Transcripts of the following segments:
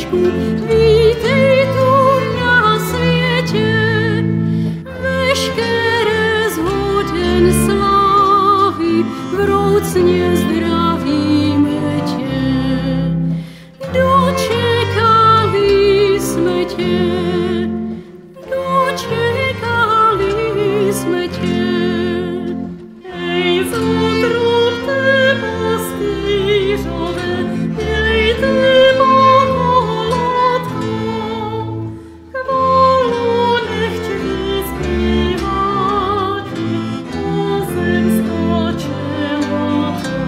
Ježíšku, vítej tu na světě, veškeré zhoden slávy, vroucně zdravíme tě. Dočekali jsme tě, dočekali jsme tě. Ej, zatrubte pastýřové, dejte boholatka, chválu nechť vyzpívat pozemská čelata.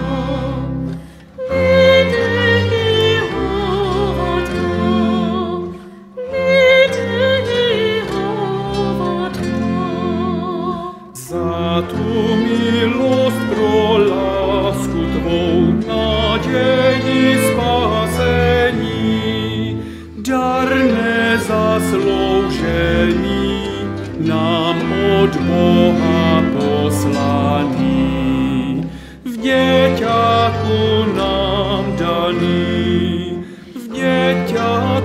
Za tu milost pro lásku tvou naději spasení, dar nezasloužený nám od Boha poslaný, v děťáku nám daný, v děťáku